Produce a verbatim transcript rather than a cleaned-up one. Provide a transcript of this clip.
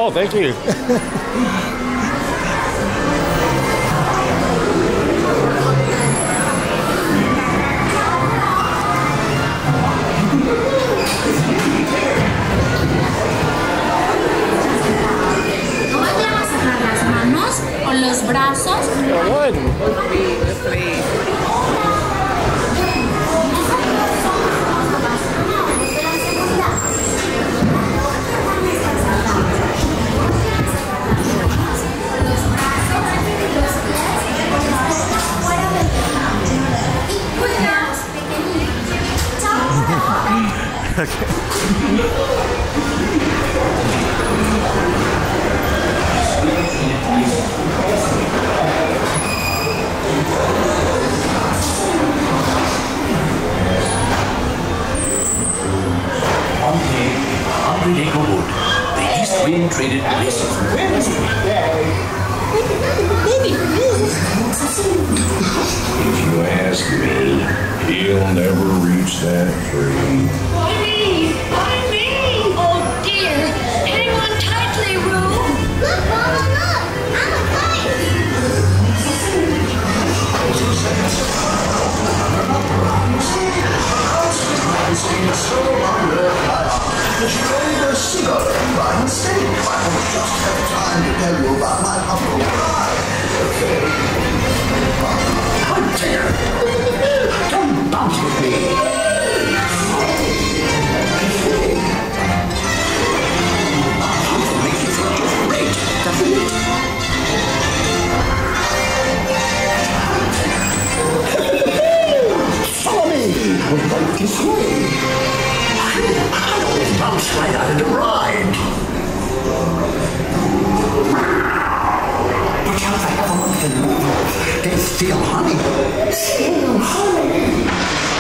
Oh, thank you. Los brazos. Wind traded places. If you ask me, he'll never reach that tree. Why me? Why me? Oh dear. Hang on tightly, Roo. Look, Mama, look. I'm a kite. Instead, I don't just have time to tell you about my humble bride. Okay. Oh dear! Don't bounce with me! It'll make you feel just great, doesn't it? Follow me! We're going this way. I always bounce right out of the ride. Watch out for everyone can move. They steal honey. Steal honey.